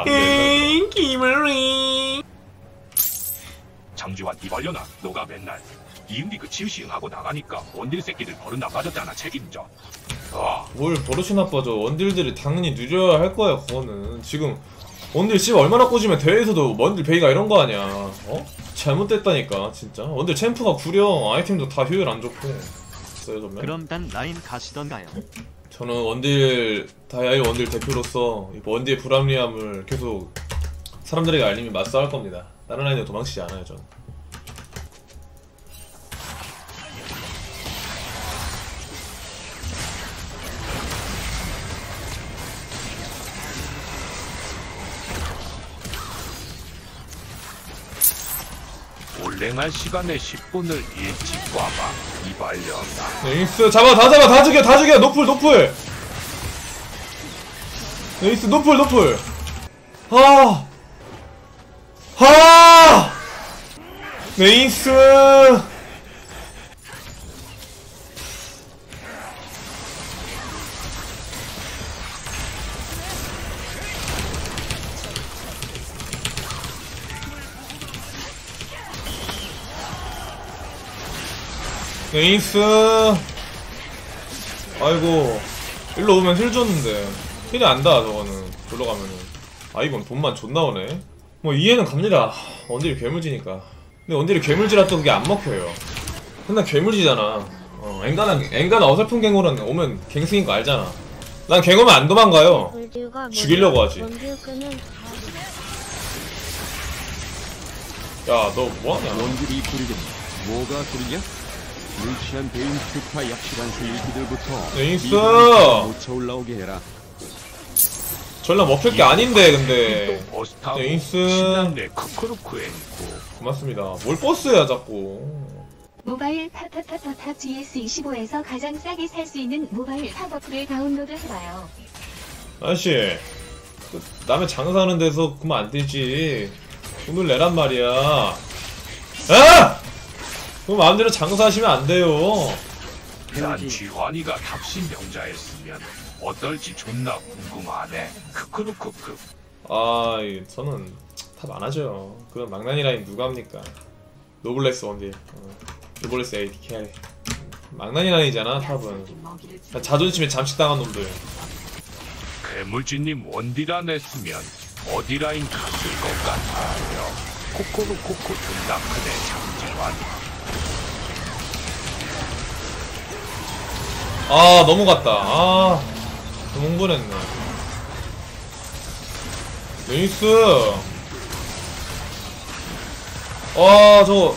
기물이 장지환 이발려나 너가 맨날 이응리그 치우시응하고 나가니까 원딜 새끼들 버릇 나빠졌잖아. 책임져. 뭘 버릇이 나빠져. 원딜들이 당연히 누려야 할 거야. 그거는 지금 원딜 씨 얼마나 꼬지면 대회에서도 원딜 베이가 이런 거 아니야. 어? 잘못됐다니까 진짜. 원딜 챔프가 구려. 아이템도 다 효율 안 좋고. 그럼 단 라인 가시던가요? 저는 원딜 다이아이 원딜 대표로서 원딜의 불합리함을 계속 사람들에게 알리며 맞서할 겁니다. 다른 라인에 도망치지 않아요 저는. 올랭할 시간에 10분을 일찍 와봐. 이발려나. 네이스 잡아 다 죽여 노플 네이스 노플 네이스 네이스. 아이고 일로 오면 힐 줬는데 힐이 안다 저거는. 졸러 가면은. 아 이건 돈만 존나 오네. 뭐 이해는 갑니다. 원딜이 괴물지니까. 근데 원딜이 괴물지라 또 그게 안 먹혀요. 근데 괴물지잖아. 엔간한 어설픈 갱오는 오면 갱승인 거 알잖아. 난 갱오면 안 도망가요. 죽이려고 하지. 야 너 뭐하냐. 원딜이 구리긴 뭐가 구리냐? 루시안 베인 큐파 약실한수 일기들부터 네이스 못 올라오게 해라. 전략 먹힐 게 아닌데 근데. 네이스 신난데 크크루크엔고. 고맙습니다. 뭘 버스야 자꾸. 모바일 팝팝팝팝 GS25에서 가장 싸게 살 수 있는 모바일 팝어플을 다운로드 해봐요. 아저씨 남의 장사하는 데서 그만 안 되지. 돈을 내란 말이야. 아! 그럼 마음대로 장사하시면 안 돼요. 난 쥐환이가 탑신 병자였으면 어떨지 존나 궁금하네. 크크루크크. 아, 저는 탑 안 하죠. 그런 망나니 라인 누가 합니까? 노블레스 원딜. 노블레스 AD 캐리. 망나니 라인이잖아 탑은. 자존심에 잠식당한 놈들. 괴물쥐님 원딜 안 했으면 어디 라인 갔을 것 같아요. 코코로코코 존나 크네 장지환. 아 넘어갔다. 아 너무 흥분했네. 네이스. 아 저거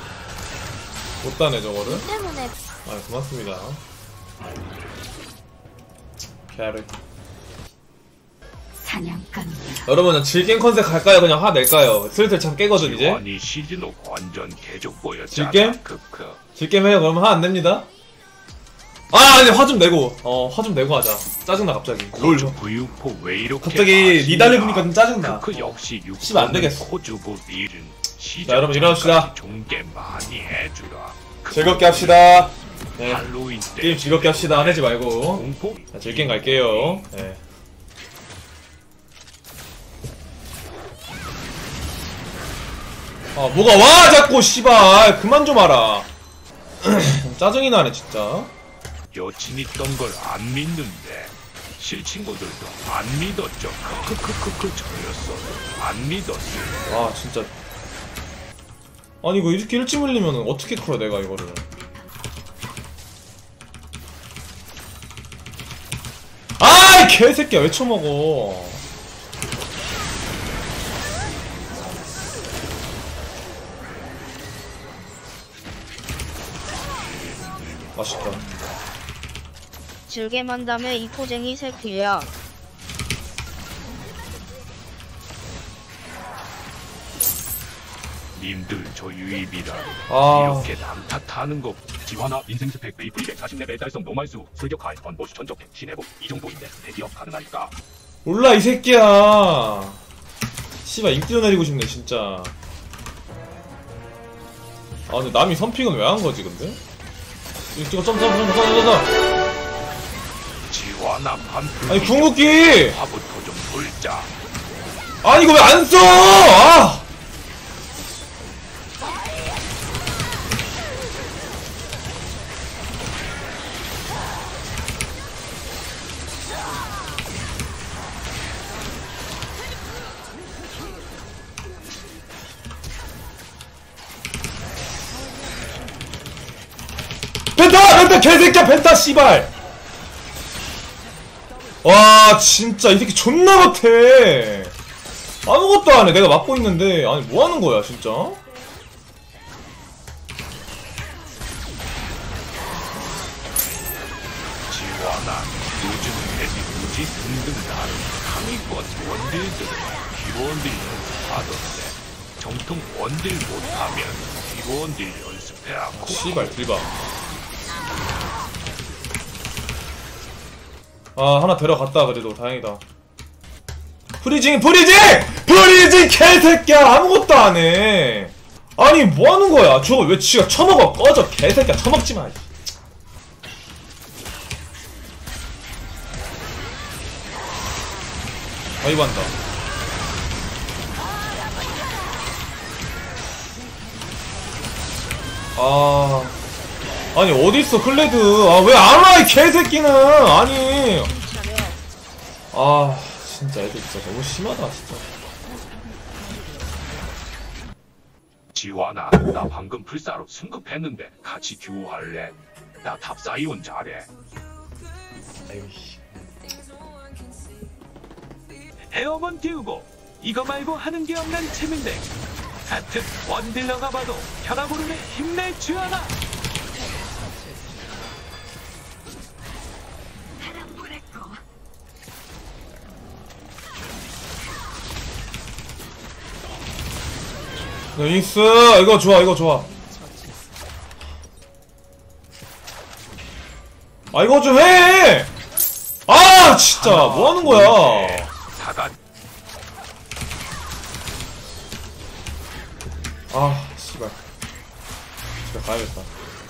못다네 저거를. 아 고맙습니다. 캐리. 여러분 질겜 컨셉 갈까요? 그냥 화 낼까요? 슬슬 참 깨거든 이제. 쥐환이 시즌5 완전 개족 보였잖아. 질겜? 질겜 해요? 그러면 화 안 냅니다. 아 아니 화 좀 내고 화 좀 내고 하자. 짜증나 갑자기. 롤 V4 왜 이렇게 갑자기 니달리 보니까 좀 짜증나. 그 역시 씨발 안 되겠어. 코주부 일은 자 여러분 일어납시다. 종게 많이 해주라. 즐겁게 합시다. 네. 할로윈 때 게임 즐겁게 합시다. 화내지 말고. 공포? 자 즐겜 갈게요. 네. 아 뭐가 와 자꾸 씨발 그만 좀 하라. 짜증이 나네 진짜. 여친 있던 걸 안 믿는데 실친구들도 안 믿었죠. 크크크크 저였어. 안 믿었어. 아 진짜. 아니 이거 이렇게 일찍 물리면 어떻게 커요 내가 이거를. 아이 개새끼야 왜 쳐먹어. 맛있다. 즐겜한 다음에 이 코쟁이 새끼야. 님들 저 유입이라 아. 이렇게 남 탓하는 거. 지환아 인생 스펙 V 140레벨 달성 노말수 출격 하이 번보시 천적 신해복 이 정도인데 대기업 가능하니까. 몰라 이 새끼야. 씨발 인기도 내리고 싶네 진짜. 아 근데 남이 선픽은 왜 한 거지 근데? 이거 점. 지환아 반풀. 아니 궁극기. 화부터 좀 돌자. 아니 이거 왜 안 써? 아! 펜타 개새끼야 펜타 씨발. 와 진짜 이 새끼 존나 못해. 아무것도 안해. 내가 막고 있는데 아니 뭐하는 거야 진짜. 지원아, 요즘 애들 무지 등등 나는 강의권 원딜들 기본딜 연습하던데 정통 원딜 못하면 기본딜 연습해라고. 씨발 딜봐. 아 하나 데려갔다. 그래도 다행이다. 프리징 개새끼야 아무것도 안해. 아니 뭐하는 거야. 저거 왜 지가 처먹어. 꺼져 개새끼야. 처먹지마. 아이고 한다. 아니 어딨어 클레드. 아 왜 안 와 이 개새끼는. 아니 진짜 애들 진짜 너무 심하다 진짜. 지원아, 나 방금 불사로 승급했는데 같이 듀오할래? 나 탑사이온 잘해. 아유 에어건 띄우고 이거 말고 하는 게 없는 재민데 같은 원딜러가 봐도 혈압오름에 힘내 주하나. 나이스. 이거 좋아 이거 좋아. 아 이거 좀 해. 아 진짜 뭐하는 거야. 사단. 아 씨발 집에 가야겠다.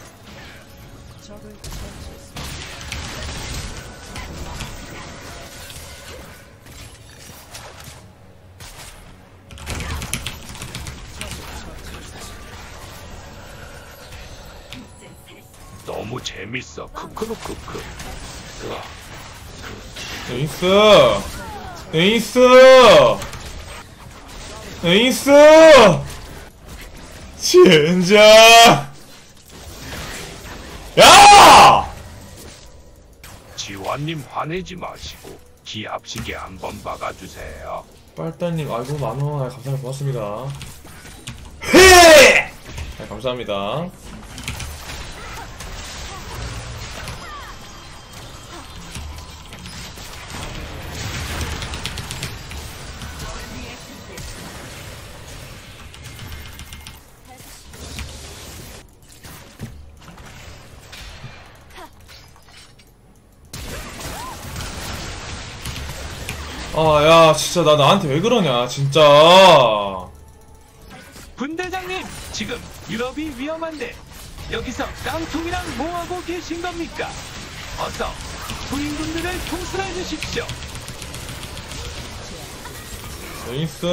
너무 재밌어. 크크루크크. 에이스 에이스 에이스 진짜 야! 지원님 화내지 마시고 기합시계 한번 박아주세요. 빨달님 아이고 만원 감사합니다. 고맙습니다. 헤! 감사합니다. 야 진짜 나한테 왜 그러냐 진짜. 분대장님, 지금 유럽이 위험한데 여기서 깡통이랑 뭐하고 계신 겁니까? 어서 부인분들을 통솔해 주십시오. 에이스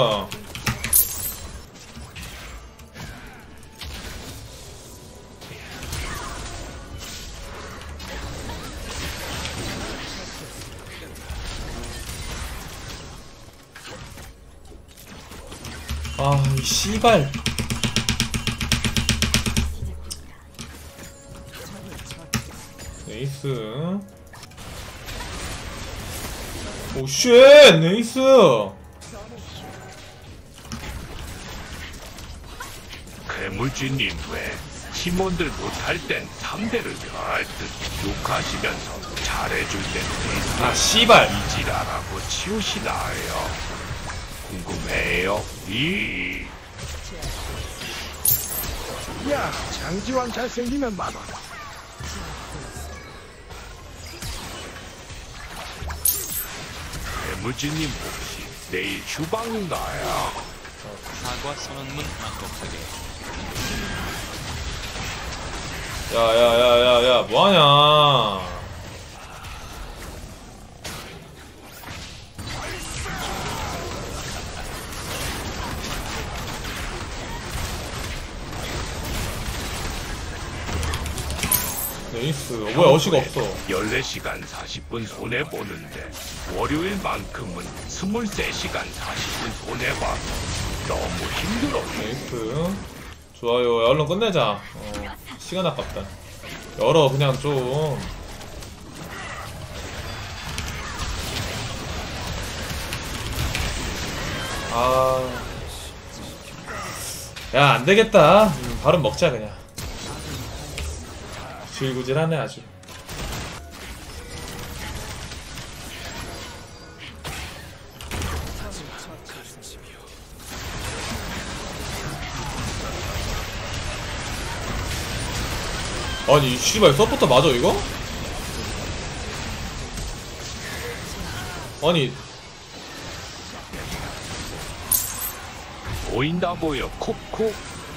이 씨발. 네이스. 오 쉣! 네이스. 괴물쥐님 왜 팀원들 못할 땐 상대를 할 듯 욕하시면서 잘해줄 땐 아 씨발. 이지라라고 치우시나요? 궁금해요. 야, 장지환 잘생기면 많아. 괴물쥐님 혹시 내일 휴방인가요? 사과 선언문 만곡하게. 야야야야야 뭐하냐. 에이스. 뭐야, 어시가 없어. 14시간 40분 손해보는데 월요일만큼은 23시간 40분 손해봐. 너무 힘들어. 에이스. 좋아요. 야, 얼른 끝내자. 시간 아깝다. 열어, 그냥 좀. 아. 야, 안 되겠다. 바로 먹자, 그냥. 질구질하네, 아주. 아니, 씨발, 서포터 맞아, 이거? 아니, 보인다 보여 콕콕.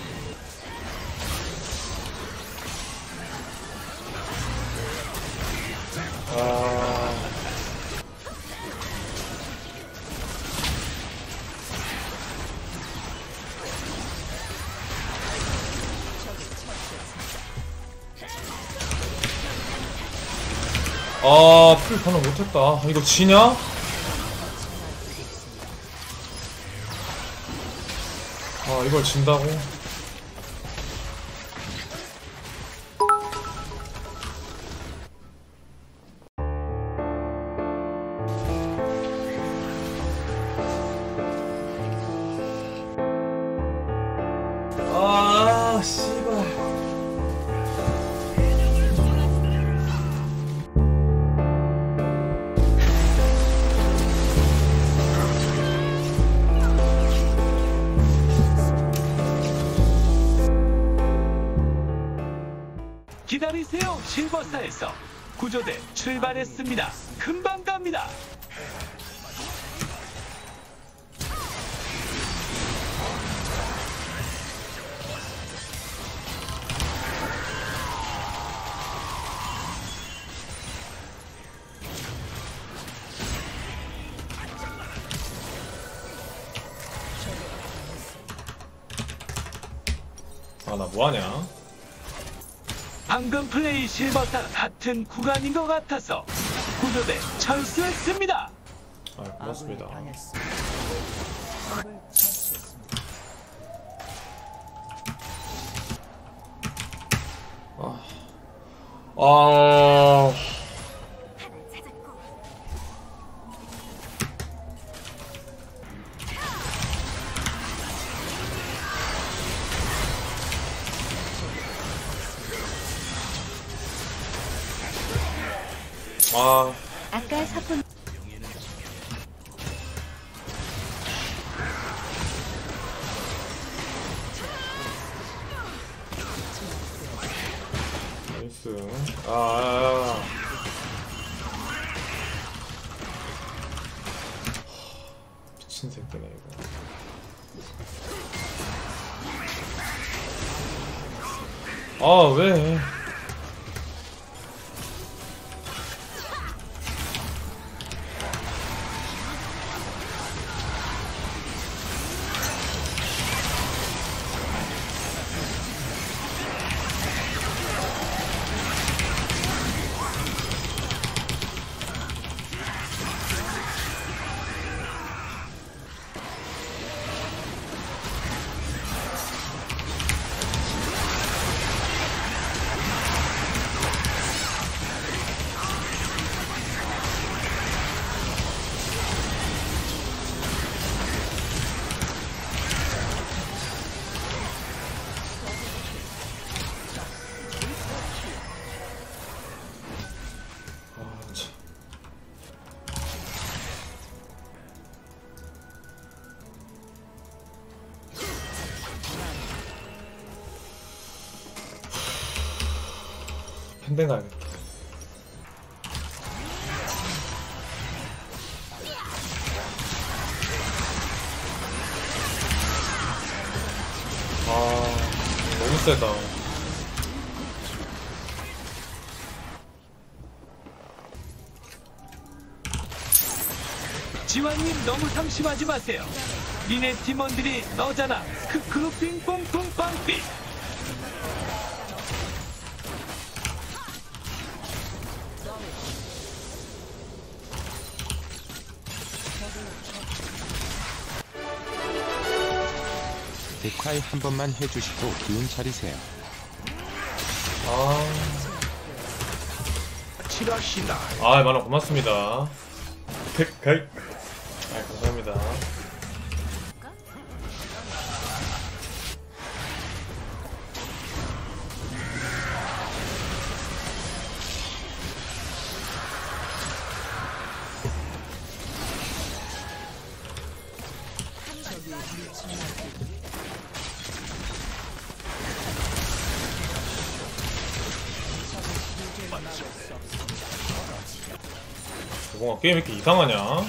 아. 아, 풀 반응 못했다. 아, 이거 지냐? 아, 이걸 진다고? 아, 씨발. 기다리세요. 실버사에서 구조대 출발했습니다. 금방 갑니다. 아, 나 뭐하냐? 방금 플레이 실버사 같은 구간인 것 같아서 구조대 철수했습니다. 아, 고맙습니다. 아. 아. 아까 사뿐 나이스. 아. 미친 새끼네 이거. 아, 왜? 아, 참. 팬데 가야겠다. 아, 너무 세다. 지환님 너무 상심하지 마세요. 니네 팀원들이 너잖아. 크크루 핑퐁퐁 빵삐. 데카이 한 번만 해주시고 기운 차리세요. 칠하시나. 만원 고맙습니다. 데카이. 감사합니다. 뭔가 게임 왜 이렇게 이상하냐?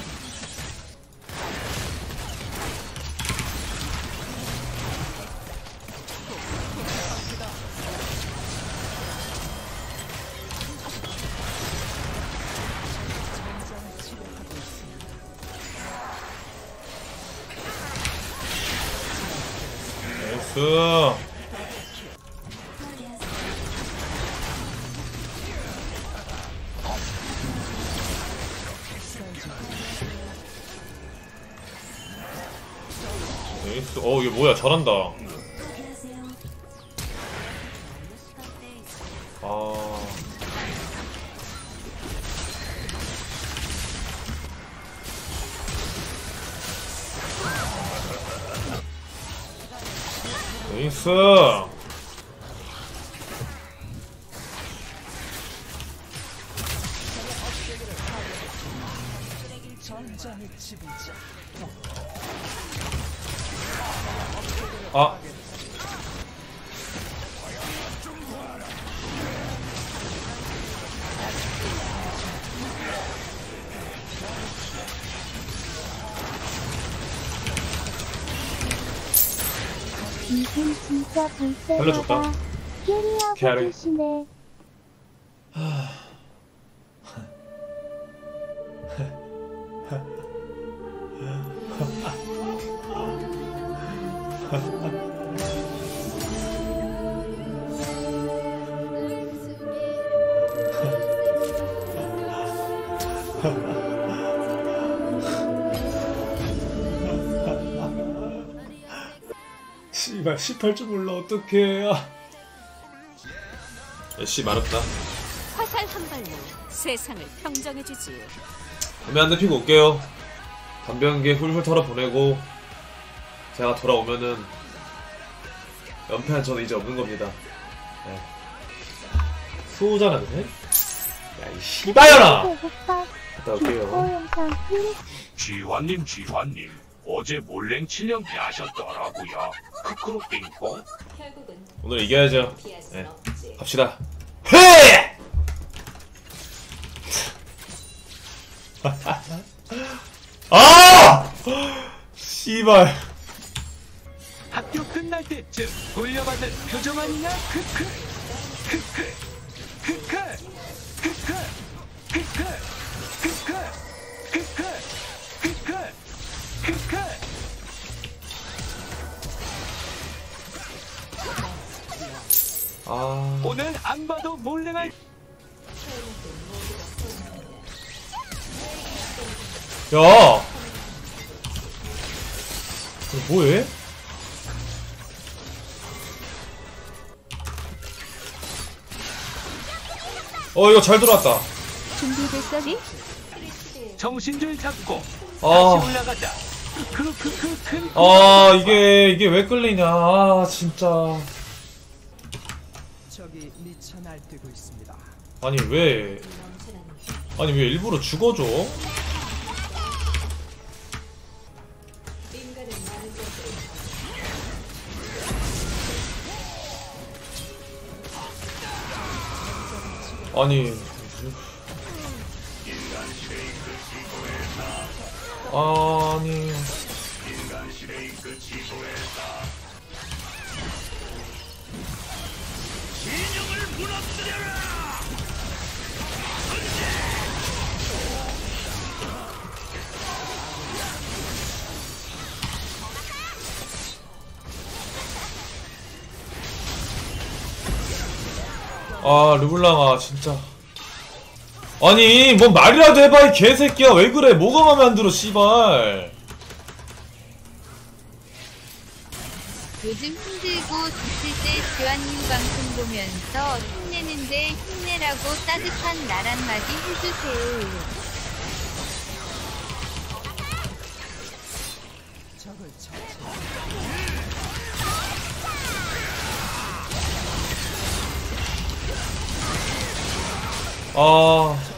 나이스. 나이스. 이게 뭐야, 잘한다. 나이스. 이분 진짜 살려줬다. 볼때마다 캐리하고 캐리. 계시네. 씨발, 18줄 몰라, 어떡해. 씨, 말았다. 화살 한 발로 세상을 평정해주지. 담배 한 대 피고 올게요. 담배 한 개 훌훌 털어보내고 제가 돌아오면은 연패한 저는 이제 없는 겁니다. 네. 수호자나 그래? 야, 이 씨발년아! 갔다 올게요. 지환님 어제 몰랭 7연패 하셨더라고요. 크크로 빙뽕. 오늘 이겨야죠. 네. 갑시다. 헤! 씨발. 학교 끝날 때쯤 돌려받는 표정 아니냐? 크크 크크 크크 크크 크크 크크 크크 크크 크크. 오늘 안 봐도 몰랭할. 야! 뭐해? 이거 잘 들어왔다. 준비됐어니? 정신줄 잡고 아. 다시 올라가자. 크크크크. 이게 왜 끌리냐. 진짜. 적이 미쳐 날뛰고 있습니다. 아니 왜 일부러 죽어줘? 아니 르블랑아 진짜. 아니 뭔 말이라도 해봐 이 개새끼야. 왜 그래? 뭐가 맘에 안 들어 씨발. 요즘 힘들고 지칠 때 지환님 방송 보면서 힘내는데 힘내라고 따뜻한 말 한마디 해주세요. 적을 처치. 아